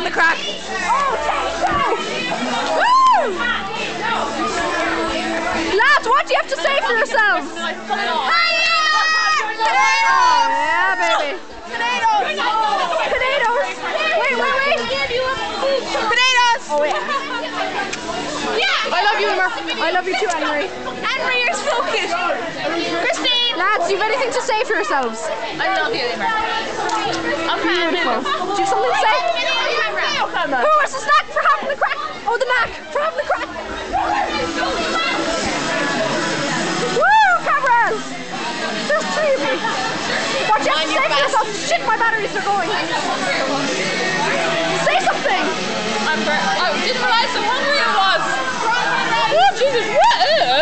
having the crack. Oh, woo! Lads, what do you have to say for yourselves? Oh, yeah, baby. Potatoes. Potatoes. Wait. Potatoes. Oh, yeah. Yeah. I love you, Emma. I love you too, Anne-Marie. Anne-Marie, you're so cute. Christine. Lads, do you have anything to say for yourselves? I love you, Emma. Okay. Beautiful. Do you have something to say? Who wants a snack for having the crack? Oh, the knack for having the crack. Woo, cameras! There's 3 of me. What do you have to say for yourself? Shit, my batteries are going. Say something. I didn't realize how hungry I was.